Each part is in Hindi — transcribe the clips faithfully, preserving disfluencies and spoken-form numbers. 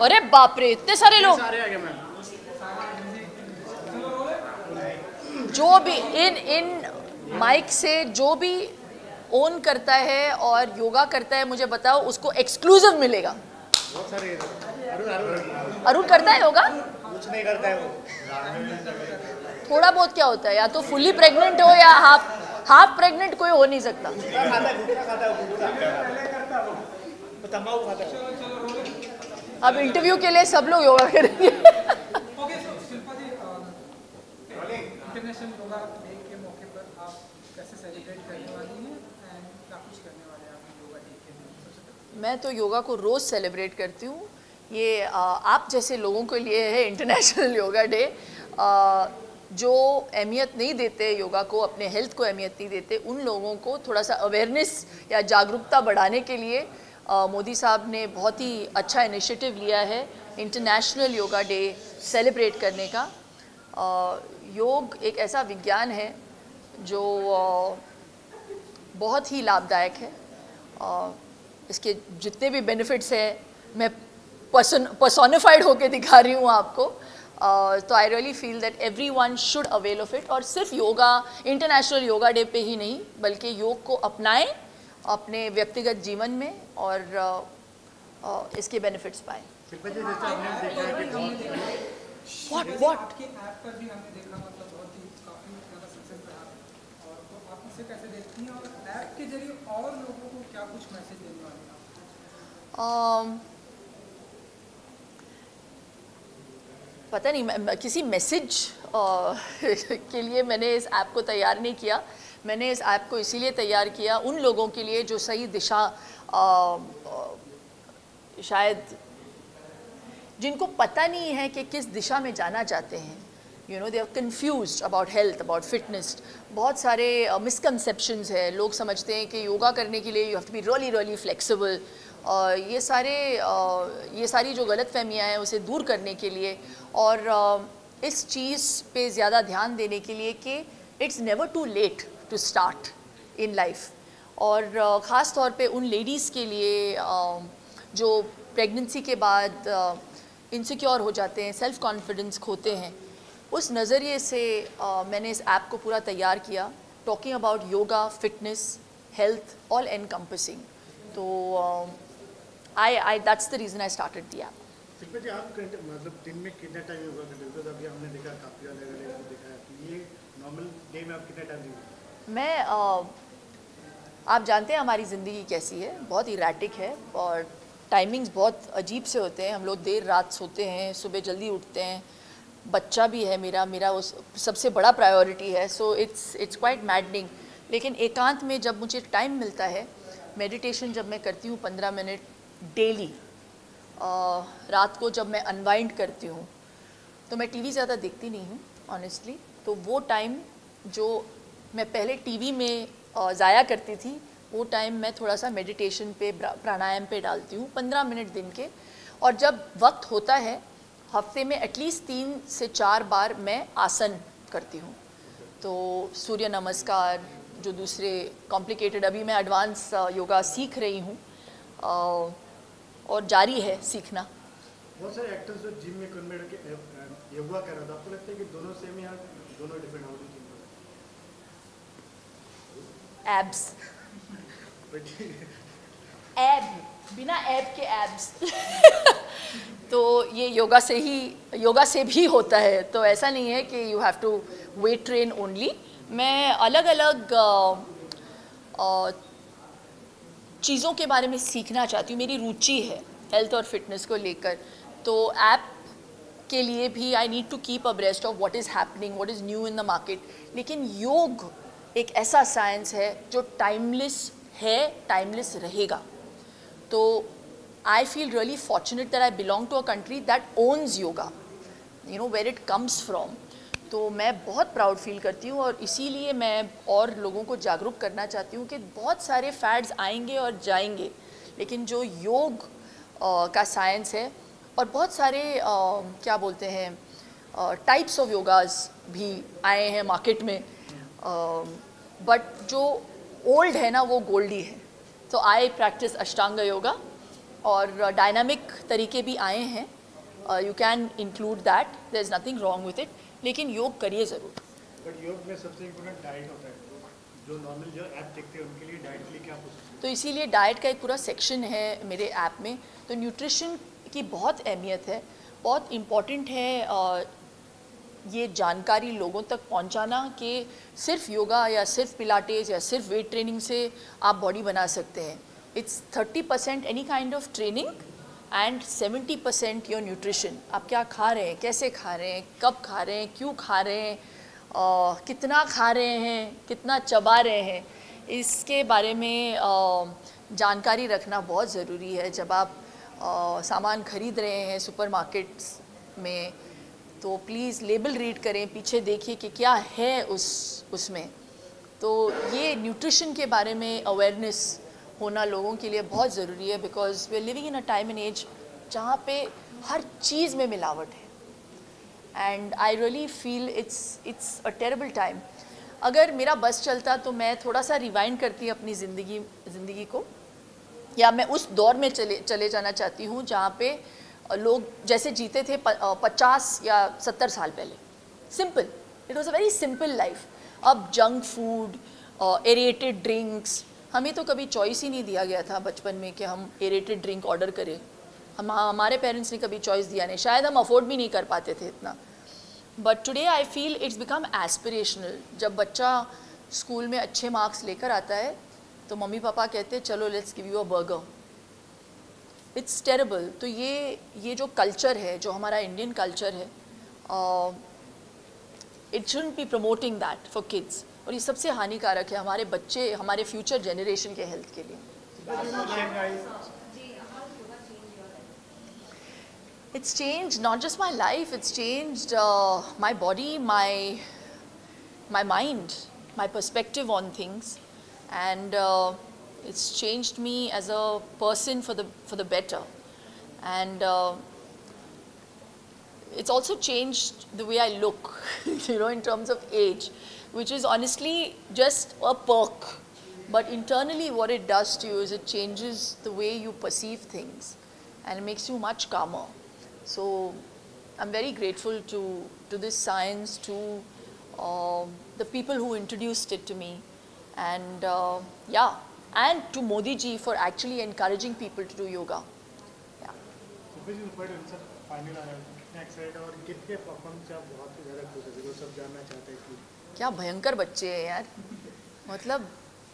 अरे बाप रे, इतने सारे लोग। जो भी इन इन माइक से जो भी ओन करता है और योगा करता है, मुझे बताओ, उसको एक्सक्लूसिव मिलेगा। बहुत सारे अरुण करता है योगा? कुछ नहीं करता है वो। थोड़ा बहुत क्या होता है, या तो फुल्ली प्रेग्नेंट हो या हाफ हाफ प्रेग्नेंट, कोई हो नहीं सकता। खाता है, गुटखा खाता है, गुटखा वो तंबाकू खाता है। अब इंटरव्यू के लिए सब लोग योगा करेंगे। Okay, so Shilpa ji, international yoga day के मौके पर आप कैसे सेलिब्रेट करने वाली हैं एंड क्या कुछ करने वाले हैं आप योगा डे के दिन? मैं तो योगा को रोज़ सेलिब्रेट करती हूँ। ये आ, आप जैसे लोगों के लिए है इंटरनेशनल योगा डे। जो अहमियत नहीं देते योगा को, अपने हेल्थ को अहमियत नहीं देते, उन लोगों को थोड़ा सा अवेयरनेस या जागरूकता बढ़ाने के लिए आ, मोदी साहब ने बहुत ही अच्छा इनिशिएटिव लिया है इंटरनेशनल योगा डे सेलिब्रेट करने का। आ, योग एक ऐसा विज्ञान है जो आ, बहुत ही लाभदायक है। आ, इसके जितने भी बेनिफिट्स हैं मैं पर्सन पर्सोनिफाइड होके दिखा रही हूँ आपको। Uh, तो I really feel that everyone should avail of it. और सिर्फ योगा इंटरनेशनल योगा डे पे ही नहीं, बल्कि योग को अपनाएं अपने व्यक्तिगत जीवन में और uh, uh, इसके बेनिफिट्स पाएं। व्हाट व्हाट आपके ऐप पर भी हमने देखा, मतलब बहुत ही काफ़ी ज़्यादा सक्सेस रहा है, और तो आप इसे कैसे देखती हैं और ऐप के जरिए और लोगों को क्या कुछ मैसेज देने वाले हैं आप? um, पता नहीं, मैं किसी मैसेज के लिए मैंने इस ऐप को तैयार नहीं किया। मैंने इस ऐप को इसीलिए तैयार किया उन लोगों के लिए जो सही दिशा, आ, आ, शायद जिनको पता नहीं है कि किस दिशा में जाना चाहते हैं। You know, they are confused about health, about fitness. बहुत सारे मिसकंसेप्शंस है। लोग समझते हैं कि योगा करने के लिए you have to be really really flexible. Uh, ये सारे uh, ये सारी जो गलत फहमियाँ हैं उसे दूर करने के लिए और uh, इस चीज़ पे ज़्यादा ध्यान देने के लिए कि it's never too late to start in life. और uh, ख़ास तौर पे उन लेडीज़ के लिए uh, जो प्रेगनेंसी के बाद इनसिक्योर uh, हो जाते हैं, सेल्फ़ कॉन्फिडेंस खोते हैं, उस नज़रिए से uh, मैंने इस ऐप को पूरा तैयार किया, talking about yoga, fitness, health, all encompassing. तो uh, I, I, that's the reason I started the app. Shilpa ji, आप मतलब दिन में कितना टाइम योगा करते हो? बिकॉज़ अभी हमने देखा काफ़ी अलग अलग देखा है, तो ये नॉर्मल डे में आप कितना टाइम देते हो? मैं आ, आप जानते हैं हमारी ज़िंदगी कैसी है, बहुत इरेटिक है और टाइमिंग्स बहुत अजीब से होते हैं। हम लोग देर रात सोते हैं, सुबह जल्दी उठते हैं। बच्चा भी है मेरा मेरा उस सबसे बड़ा प्रायोरिटी है। So it's it's quite maddening. लेकिन एकांत में जब मुझे टाइम मिलता है, मेडिटेशन जब मैं करती हूँ पंद्रह मिनट डेली, रात को जब मैं अनवाइंड करती हूँ, तो मैं टीवी ज़्यादा देखती नहीं हूँ ऑनेस्टली। तो वो टाइम जो मैं पहले टीवी में ज़ाया करती थी, वो टाइम मैं थोड़ा सा मेडिटेशन पे, प्राणायाम पे डालती हूँ पंद्रह मिनट दिन के। और जब वक्त होता है, हफ्ते में एटलीस्ट तीन से चार बार मैं आसन करती हूँ। तो सूर्य नमस्कार, जो दूसरे कॉम्प्लिकेटेड, अभी मैं एडवांस योगा सीख रही हूँ और जारी है सीखना। बहुत सारे एक्टर्स जो जिम में कन्वर्ट के योगा कर रहा था, आपको लगता है कि दोनों सेम या दोनों डिफरेंट होते हैं? एब्स एब, बिना एब के एब्स तो ये योगा से ही योगा से भी होता है। तो ऐसा नहीं है कि you have to weight train only. मैं अलग अलग चीज़ों के बारे में सीखना चाहती हूँ। मेरी रुचि है हेल्थ और फिटनेस को लेकर। तो ऐप के लिए भी I need to keep abreast of what is happening, what is new in the market. लेकिन योग एक ऐसा साइंस है जो टाइमलेस है, टाइमलेस रहेगा। तो I feel really fortunate that I belong to a country that owns yoga, you know where it comes from. तो मैं बहुत प्राउड फील करती हूँ और इसीलिए मैं और लोगों को जागरूक करना चाहती हूँ कि बहुत सारे फैड्स आएंगे और जाएंगे, लेकिन जो योग आ, का साइंस है, और बहुत सारे आ, क्या बोलते हैं टाइप्स ऑफ योगाज भी आए हैं मार्केट में, बट जो ओल्ड है ना वो गोल्डी है। तो आई प्रैक्टिस अष्टांग योगा और डायनामिक तरीके भी आए हैं, you can include that, there is nothing wrong with it, लेकिन योग करिए ज़रूर। बट योग में सबसे इम्पोर्टेंट डाइट होता है, जो नॉर्मल जो ऐप देखते हैं उनके लिए डाइट के लिए क्या पूछते हैं? तो इसीलिए डाइट का एक पूरा सेक्शन है मेरे ऐप में। तो न्यूट्रिशन की बहुत अहमियत है, बहुत इम्पॉर्टेंट है और ये जानकारी लोगों तक पहुंचाना कि सिर्फ योगा या सिर्फ पिलाटेस या सिर्फ वेट ट्रेनिंग से आप बॉडी बना सकते हैं। It's thirty percent any kind of training and seventy percent your nutrition. आप क्या खा रहे हैं, कैसे खा रहे हैं, कब खा रहे हैं, क्यों खा रहे हैं, आ, कितना खा रहे हैं, कितना चबा रहे हैं, इसके बारे में आ, जानकारी रखना बहुत ज़रूरी है। जब आप आ, सामान ख़रीद रहे हैं सुपरमार्केट्स में तो प्लीज़ लेबल रीड करें, पीछे देखिए कि क्या है उस उसमें। तो ये न्यूट्रिशन के बारे में अवेयरनेस होना लोगों के लिए बहुत ज़रूरी है, because we are living in a time and age जहाँ पे हर चीज़ में मिलावट है and I really feel it's it's a terrible time. अगर मेरा बस चलता तो मैं थोड़ा सा रिवाइंड करती अपनी ज़िंदगी ज़िंदगी को, या मैं उस दौर में चले चले जाना चाहती हूँ जहाँ पे लोग जैसे जीते थे पचास या सत्तर साल पहले। Simple, it was a very simple life. अब जंक फूड, एरेटेड ड्रिंक्स, हमें तो कभी चॉइस ही नहीं दिया गया था बचपन में कि हम एरेटेड ड्रिंक ऑर्डर करें। हम हमारे पेरेंट्स ने कभी चॉइस दिया नहीं, शायद हम अफोर्ड भी नहीं कर पाते थे इतना। But today I feel it's become aspirational. जब बच्चा स्कूल में अच्छे मार्क्स लेकर आता है तो मम्मी पापा कहते हैं चलो let's give you a burger. It's terrible. तो ये ये जो कल्चर है, जो हमारा इंडियन कल्चर है, it shouldn't be promoting that for kids, और ये सबसे हानिकारक है हमारे बच्चे, हमारे फ्यूचर जनरेशन के हेल्थ के लिए। It's changed not just my life, it's changed uh, my body, my my mind, my perspective on things, and uh, it's changed me as a person for the for the better, and uh, it's also changed the way I look, you know, in terms of age, which is honestly just a perk, but internally what it does to you is it changes the way you perceive things, and it makes you much calmer. So I'm very grateful to to this science, to uh, the people who introduced it to me, and uh, yeah, and to Modi ji for actually encouraging people to do yoga. Yeah. क्या भयंकर बच्चे हैं यार, मतलब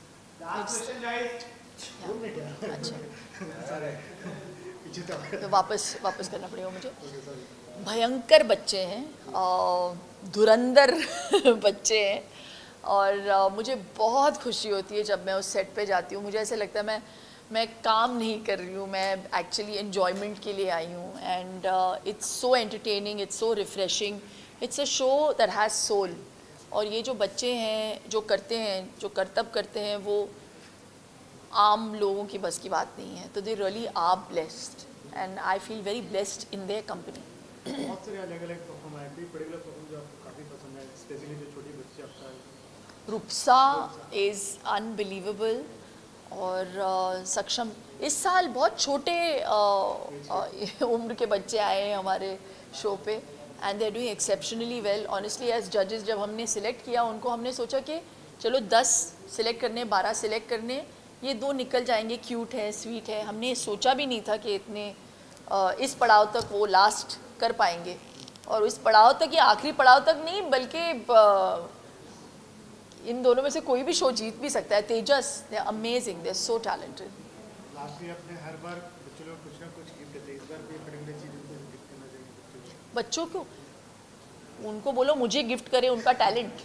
अच्छा तो वापस वापस करना पड़ेगा मुझे। भयंकर बच्चे हैं, धुरंधर बच्चे हैं, और आ, मुझे बहुत खुशी होती है जब मैं उस सेट पे जाती हूँ। मुझे ऐसे लगता है मैं मैं काम नहीं कर रही हूँ, मैं एक्चुअली एन्जॉयमेंट के लिए आई हूँ, and it's so entertaining, it's so refreshing, it's a show that has soul. और ये जो बच्चे हैं जो करते हैं, जो करतब करते हैं, वो आम लोगों की बस की बात नहीं है। तो they really are blessed and I feel very blessed in their company. बहुत सारे अलग अलग परफॉर्म आए, कोई पर्टिकुलर परफॉर्म जो आपको काफ़ी पसंद है, स्पेशली जो छोटी बच्ची आपका? रूपसा इज़ अनबिलीवेबल, और uh, सक्षम इस साल बहुत छोटे uh, uh, उम्र के बच्चे आए हैं हमारे शो पे, and they are doing exceptionally well. Honestly as जजेस जब हमने सिलेक्ट किया उनको, हमने सोचा कि चलो दस सिलेक्ट करने, बारह सिलेक्ट करने, ये दो निकल जाएंगे, क्यूट है, स्वीट है। हमने सोचा भी नहीं था कि इतने uh, इस पड़ाव तक वो लास्ट कर पाएंगे, और इस पड़ाव तक या आखिरी पड़ाव तक नहीं, बल्कि uh, इन दोनों में से कोई भी शो जीत भी सकता है। Tejas, they are amazing, they are so talented. Lastly अपने हर बार बच्चों को कुछ ना कुछ गिफ्ट देते हैं, इस बार भी पर्टिकुलर चीज़ उनको गिफ्ट करना चाहिए बच्चों को? उनको बोलो मुझे गिफ्ट करे उनका टैलेंट।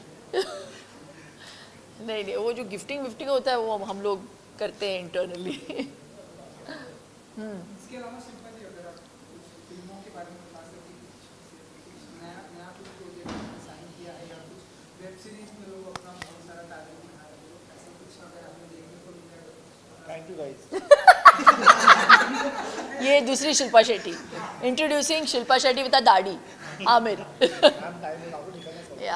नहीं नहीं, वो जो गिफ्टिंग विफ्टिंग होता है वो हम लोग करते हैं इंटरनली। इसके अलावा शिल्पा जी, अगर आप फिल्मों के बारे में बता सकते हैं, नया नया कुछ प्रोजेक्ट साइन किया है या कुछ वेब सीरीज में लोग अपना बहुत सारा टैलेंट दिखा रहे हैं, ऐसा कुछ अगर आपने देखने को मिला है? Thank you guys. ये दूसरी Shilpa Shetty, introducing Shilpa Shetty with a दाढ़ी, आमिर। या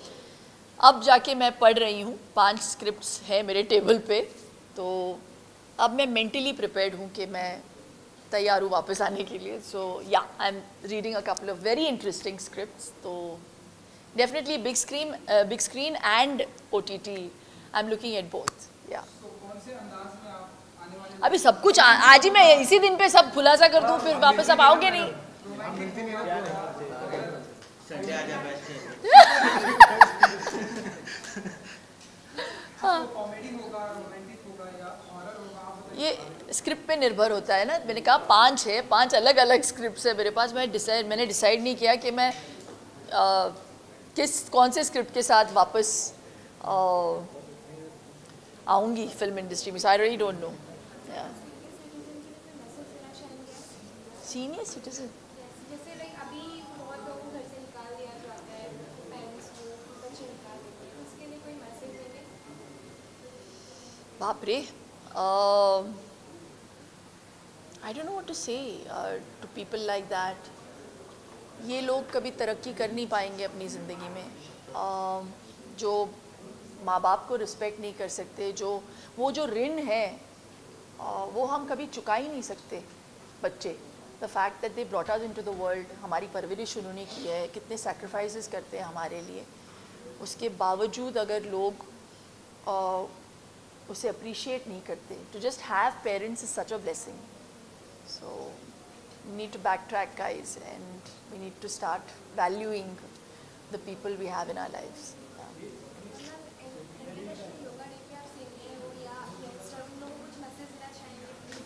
अब जाके मैं पढ़ रही हूँ, पांच स्क्रिप्ट्स है मेरे टेबल पे, तो अब मैं मेंटली प्रिपेयर्ड हूँ कि मैं तैयार हूँ वापस आने के लिए. So yeah I am reading a couple of very interesting scripts. तो definitely big screen big screen and O T T I am looking at both. या कौन से अंदाज में आप आने वाले अभी सब कुछ आ, आज ही मैं इसी दिन पे सब खुलासा कर दूँ, फिर वापस आप आओगे नहीं. कॉमेडी होगा, रोमांटिक होगा या हॉरर होगा, आप बताइए. ये स्क्रिप्ट पे निर्भर होता है ना. मैंने कहा पांच है, पांच अलग अलग स्क्रिप्ट्स है मेरे पास. मैं डिसाइड मैंने डिसाइड नहीं किया कि मैं आ, किस कौन से स्क्रिप्ट के साथ वापस आऊँगी फिल्म इंडस्ट्री में. I really don't know. Senior citizen जैसे लाइक अभी बहुत लोगों को घर से निकाल दिया जाता है, पेरेंट्स को बच्चे निकाल देते हैं, उसके लिए कोई मैसेज देंगे? बाप रे. I don't know what to say to people like that. ये लोग कभी तरक्की कर नहीं पाएंगे अपनी ज़िंदगी में. uh, जो माँ बाप को रिस्पेक्ट नहीं कर सकते, जो वो जो ऋण है uh, वो हम कभी चुका ही नहीं सकते. बच्चे the fact that they brought us into the world, हमारी परवरिश उन्होंने की है, कितने सैक्रिफाइसेस करते हैं हमारे लिए. उसके बावजूद अगर लोग uh, उसे अप्रिशिएट नहीं करते, to just have parents is such a blessing. So we need to back track guys and we need to start valuing the people we have in our lives. International yoga day पे आप सीनियर हो या यंगस्टर, उन लोगों को कुछ मैसेज देना चाहेंगे?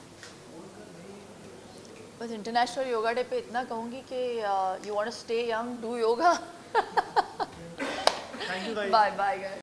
बस इंटरनेशनल योगा डे पे इतना कहूँगी कि you want to stay young, do yoga. Thank you. Bye bye guys.